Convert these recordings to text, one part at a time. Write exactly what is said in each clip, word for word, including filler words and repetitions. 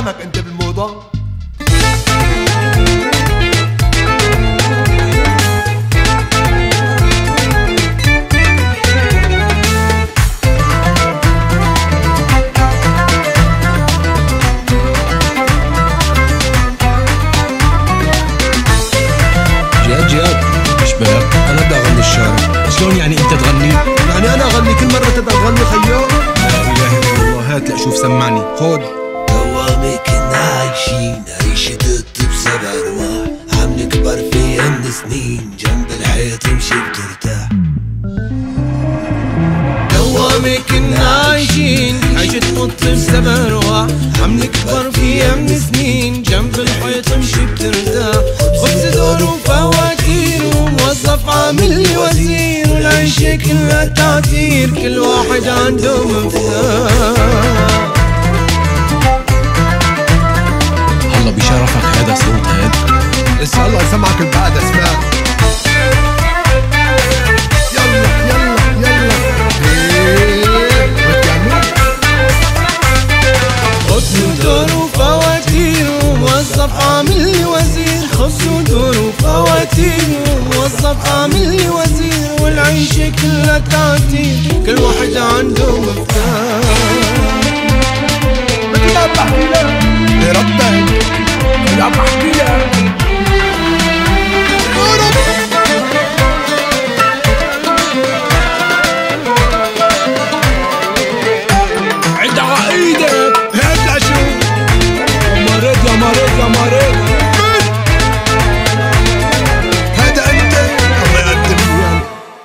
كلامك انت بالموضة. جاد جاد ايش بك؟ انا بدي اغني الشارع. شلون يعني انت تغني؟ يعني انا اغني كل مرة تبدا تغني خيو؟ لا اله الا الله، هات لاشوف سمعني. خود. دوامي كنا عايشين عيشة الطب سبع ارواح، عم نكبر في عمر سنين جنب الحيط نمشي بترتاح. دوامي كنا عايشين عيشة الطب سبع ارواح، عم نكبر في عمر سنين جنب الحيط نمشي بترتاح. خبز دور وفواتير وموظف عامل لي وزير، والعيشة كلها تعتير كل واحد عنده مفتاح. الله بشرفك هذا صوت هاد. اسمع الله يسمعك بعد اسماء. يلا يلا يلا ايه بتعمل؟ خبز ودور وفواتير وموظف عامل لي وزير، خبز ودور وفواتير وموظف عامل لي وزير، والعيشة كلها تعتير كل واحد عنده مفتاح. بدي عم بحكي لك يا ربي، بدي عم بحكي لك عد عايدك هات لاشوف. يا مريض يا مريض يا مريض. هذا انت الله يقدم ويانا.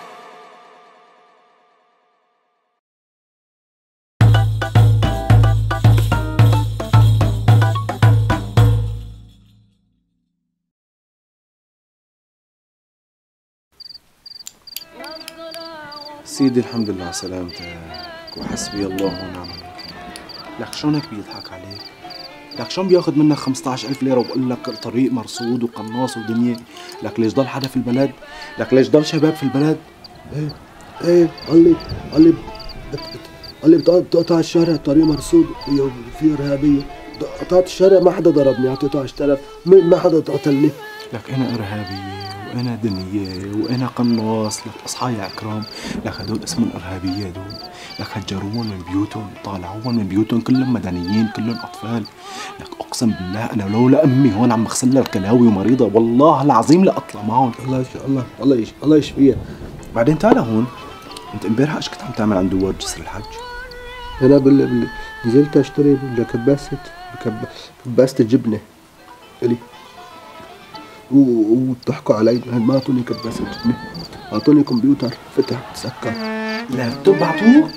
سيدي الحمد لله على سلامتك وحسبي الله ونعم الوكيل. لك شلون هيك بيضحك عليك؟ لك شلون بياخذ منك خمسة عشر ألف ليرة وبقول لك الطريق مرصود وقناص ودنيا؟ لك ليش ضل حدا في البلد؟ لك ليش ضل شباب في البلد؟ ايه ايه قال لي قال لي قال لي بتقطع الشارع الطريق مرصود وفي ارهابيه. قطعت الشارع ما حدا ضربني، اعطيته عشرة آلاف ما حدا قتلني. لك انا ارهابيه وانا دنيا وانا قناص. لك اصحابي اكرام. لك هدول اسمهم ارهابيه هدول. لك هجروهم من بيوتهم، طالعوهم من بيوتهم، كلهم مدنيين كلهم اطفال. لك اقسم بالله انا لولا امي هون عم بغسل لها الكلاوي ومريضه والله العظيم لاطلع معهم. الله يشفي الله الله يشفي الله يشفيها. بعدين تعال هون، انت امبارح ايش كنت عم تعمل عند دوار جسر الحج؟ انا بال... بال... نزلت اشتري كباسه كب... كباسه الجبنه الي وضحكوا علي، ما اعطوني كباسه جبنه، اعطوني كمبيوتر فتح تسكر. لابتوب بعطوك؟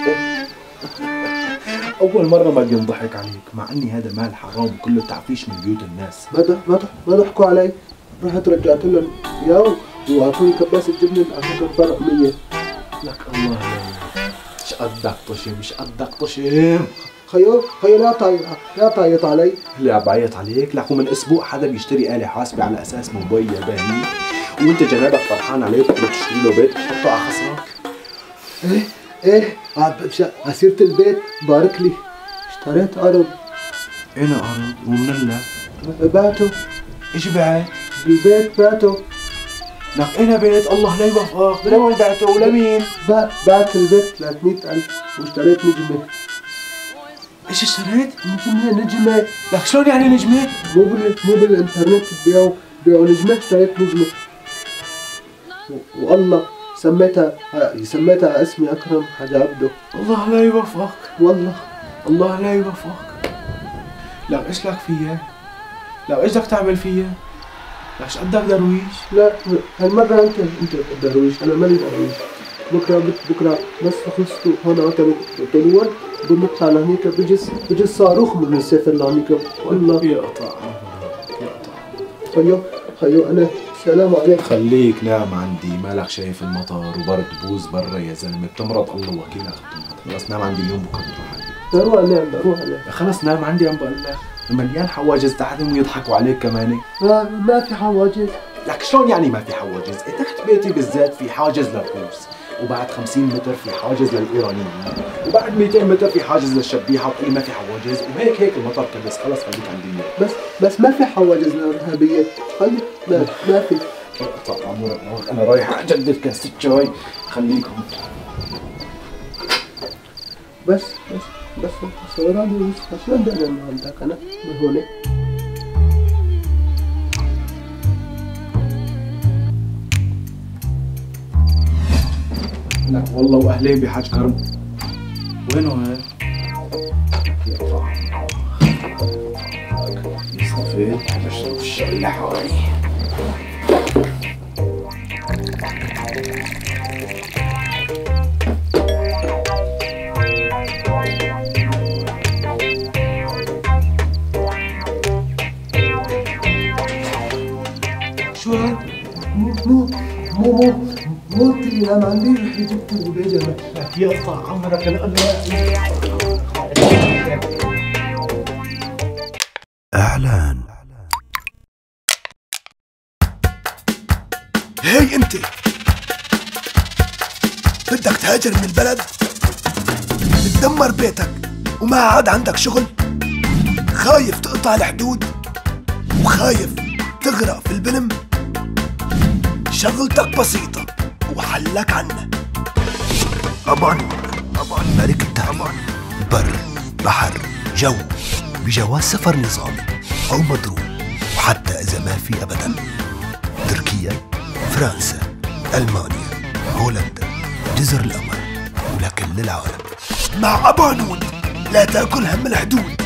اول مره ما بينضحك عليك، مع اني هذا مال حرام وكله تعفيش من بيوت الناس. ما ضح ما ضح ما ضحكوا علي، رحت رجعت لهم اياه واعطوني كباسه جبنه عشان فرق مية. لك الله مش قدك طشم مش قدك طشم. خيو خيو لا تعيط لا تعيط علي. اللي عم بعيط عليك؟ لك ومن اسبوع حدا بيشتري آلة حاسبة على اساس موبايل ياباني وانت جنابك فرحان عليه بتروح تشتري له بيت تحطه على خصرك. ايه ايه على سيرة البيت بارك لي اشتريت ارض. انا ارض ومن الله بعته. ايش بعت؟ البيت بعته. لك انا بيت الله لا يوفقك. لوين بعته ولمين؟ بعت البيت ثلاثمية ألف واشتريت نجمة. ايش اشتريت؟ نجمة نجمة. لك شلون يعني نجمة؟ مو بال مو بالانترنت بيعوا بيعوا نجمة، اشتريت نجمة والله سميتها سميتها اسمي اكرم حاج عبده. الله لا يوفقك والله الله لا يوفقك. لك ايش لك فيها؟ لك ايش بدك تعمل فيها؟ لك ايش قدك درويش؟ لا هالمرة انت انت درويش، انا ماني درويش. بكره بكره بس خلصتوا هون عتبة طلوع بنطلع لهنيك بجس بجس صاروخ بنسافر لهنيك والله. يقطع يقطع. خيو خيو انا سلام عليك. خليك نام عندي، مالك شايف المطر وبرد بوز برا يا زلمه، بتمرض الله وكيلك بتمرض. خلص نام عندي اليوم بكره بتروح عندي. روح انام روح انام. خلص نام عندي عم بقول لك، مليان حواجز تحتهم ويضحكوا عليك كمان. ما ما في حواجز. لك شلون يعني ما في حواجز؟ تحت بيتي بالذات في حاجز للروس، وبعد خمسين متر في حاجز للايرانيين، وبعد مئتين متر في حاجز للشبيحه، وتقول ما في حواجز، وهيك هيك المطر كبس. خلص خليك عندي. بس بس ما في حواجز للارهابيه، خلي ما ما في. اقطع عمرك، انا رايح اجدد كاسة شاي، خليكم. بس بس بس بس ايراني بس شلون بدي انا عندك انا من هون؟ لك والله واهلين بحاج كرم. وينه هيك؟ يقطع صفيت بشرب الشاي لحالي. شو هاد؟ مو مو مو مو مو تي انا عندي رح جبت البيجامه. لك يقطع عمرك انا اعلان. هي انت بدك تهاجر من البلد، تدمر بيتك وما عاد عندك شغل، خايف تقطع الحدود وخايف تغرق في البلم. شغلتك بسيطة وحلك عنا. أبان أبان ملك التهريب، بر بحر جو، بجواز سفر نظامي أو مضروب، وحتى إذا ما في أبدا. تركيا، فرنسا، ألمانيا، هولندا، جزر القمر، ولكل العالم. مع أبانود لا تاكل هم الحدود.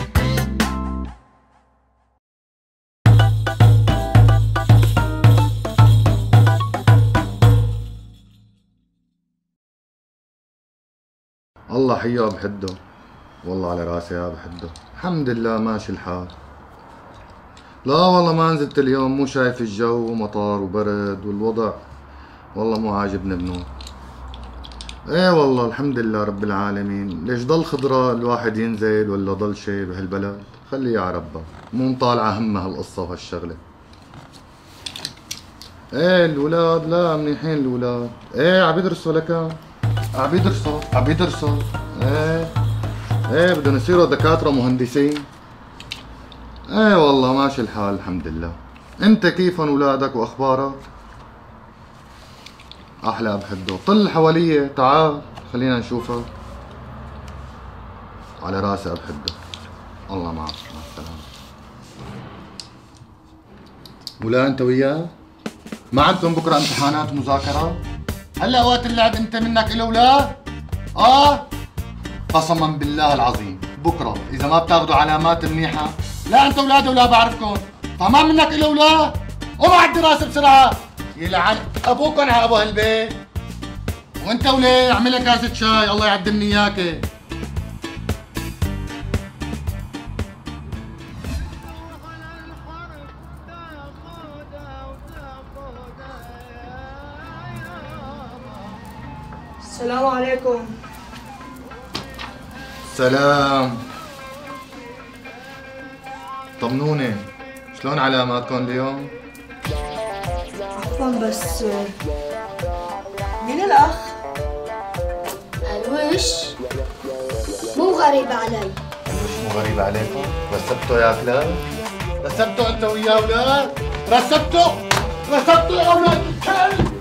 الله حياه بحده، والله على راسي يا بحده. الحمد لله ماشي الحال. لا والله ما نزلت اليوم، مو شايف الجو ومطر وبرد والوضع والله مو عاجبني بنور. ايه والله الحمد لله رب العالمين. ليش ضل خضرة الواحد ينزل ولا ضل شي بهالبلد؟ خليه على ربه، مو مطالعة همها هالقصة وهالشغلة. ايه الولاد لا منيحين الولاد، ايه عبيدرسوا لكان، عبيدرسوا عبيدرسوا ايه ايه بدهم يصيروا دكاترة مهندسين. ايه والله ماشي الحال الحمد لله. انت كيفن ولادك واخبارك؟ احلى بحده. طل حواليه تعال خلينا نشوفك. على راسي بحده. الله معك، مع السلامة. ولا انت وياه؟ ما عندكم بكره امتحانات ومذاكرات؟ هلا وقت اللعب انت منك الى ولا؟ اه؟ قسما بالله العظيم بكره اذا ما بتاخذوا علامات منيحه، لا انت اولاد ولا بعرفكم، فما منك الى ولا؟ قوموا على الدراسه بسرعه، يلعن ابوكم على ابو هالبيت. وانت وليه اعمل لك كاسه شاي الله يعدمني اياك. السلام عليكم. سلام. طمنوني شلون علاماتكم اليوم؟ عفوا بس مين الأخ؟ الوش مو غريب علي. مش مو غريب عليكم؟ رسبتوا يا كلاب؟ رسبتوا انت ويا اولاد؟ رسبتوا؟ رسبتوا يا اولاد الكلب؟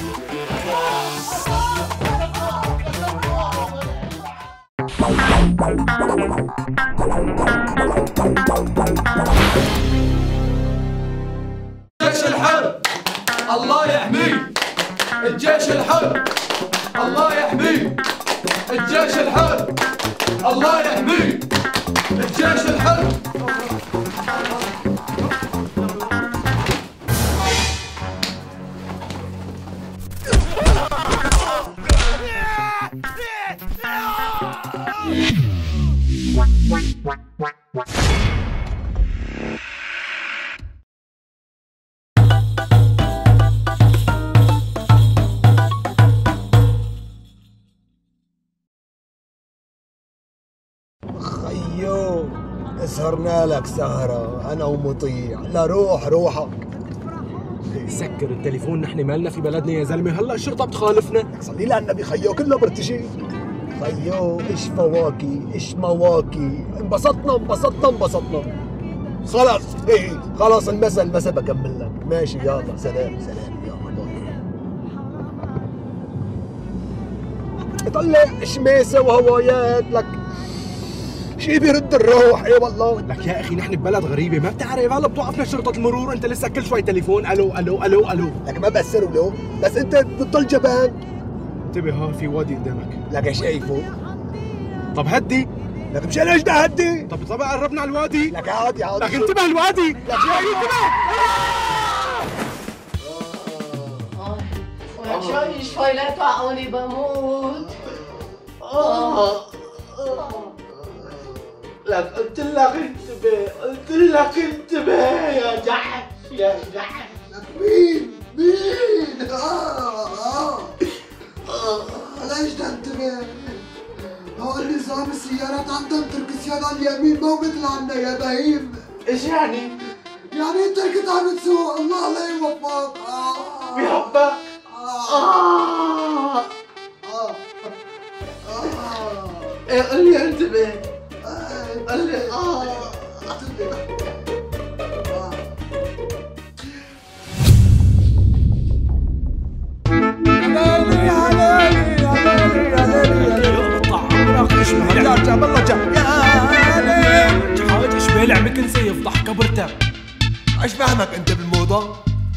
الجيش الحر الله يحميه، الجيش الحر الله يحميه، الجيش الحر الله يحميه، الجيش الحر. خيو سهرنا لك سهرة أنا ومطيع. لا روح روحك سكر التليفون، نحن مالنا في بلدنا يا زلمه، هلا الشرطه بتخالفنا. صلي لي على النبي خيو، كله برتجي. خيو ايش فواكي ايش مواكي، انبسطنا انبسطنا انبسطنا. خلاص ايه خلاص، المسا المسا بكمل لك. ماشي يلا سلام سلام يلا باي. طلع شميسه وهوايات لك شي بيرد الروح. ايه والله لك يا اخي نحن ببلد غريبه، ما بتعرف هلا بتوقفنا شرطه المرور، انت لسه كل شوي تليفون الو الو الو الو. لك ما بأثروا له، بس انت بتضل جبان. انتبه ها في وادي قدامك. لك شايفه؟ طب هدي. لك مشان ايش بدي اهدي؟ طب طبعا قربنا على الوادي. لك عادي عادي. لك انتبه الوادي. لك شايف انتبه. شوي شوي لا توقعوني بموت. آه لك قلت لك انتبه، قلت لك انتبه يا جحش يا جحش. لك مين؟ مين؟ اه اه اه ليش تنتبه؟ هو نظام السيارات عندهم تركسيون على اليمين مو مثل عنا يا بهيم. ايش يعني؟ يعني انت كنت عم تسوق، الله لا يوفقك. اه بيحبك. اه اه اه اه ايه قل لي انتبه. قل لي اه انتبه. يا جاب الله جاب يا ليل حاج اشبه عم كنسي يفضح كبرتك. ايش فاهمك انت بالموضة؟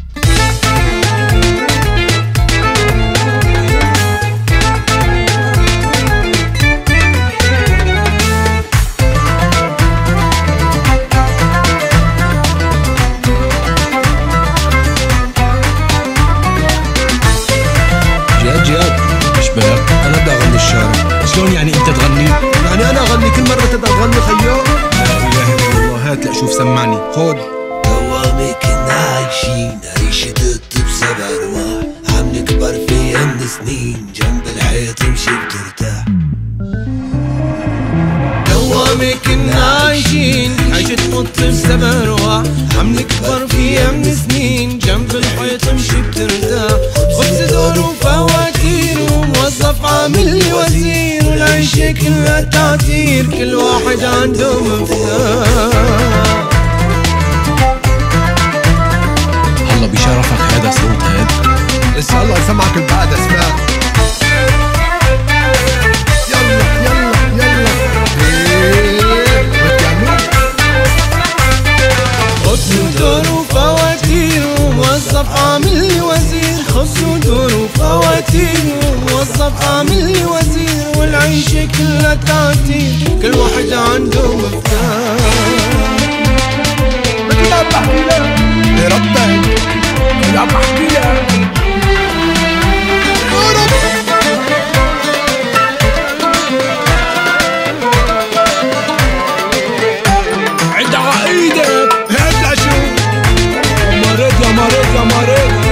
جاد جاد اشبهك، انا بدي اغني الشارع. شلون يعني انت تغني؟ يعني انا اغني كل مرة انت تغني خيو؟ لا اله الا الله، هات لا شوف سمعني. خود. دوامي كنا عايشين عيشة الطب بسبع ارواح، عم نكبر في عمر سنين جنب الحيط نمشي بترتاح. دوامي كنا عايشين عيشة قط بسبع ارواح، عم نكبر في عمر سنين جنب الحيط نمشي بترتاح. خبز دور وفواتير وموظف عامل لي وزير، والعيشة كلها تعتير كل واحد عنده مفتاح. هلا بشرفك هذا صوت هاد؟ لسه الله يسمعك البعد اسماء. يلا يلا يلا خبز ودور وفواتير وموظف عامل لي وزير، خبز ودور وفواتير وموظف عامل لي وزير، والعيشة كلها تعتير كل واحد عنده مفتاح. مثل ما بحكي لك يا ربي، يا بحكي لك يا رب. عد عقيدك هات لشوف، مريض يا مريض يا مريض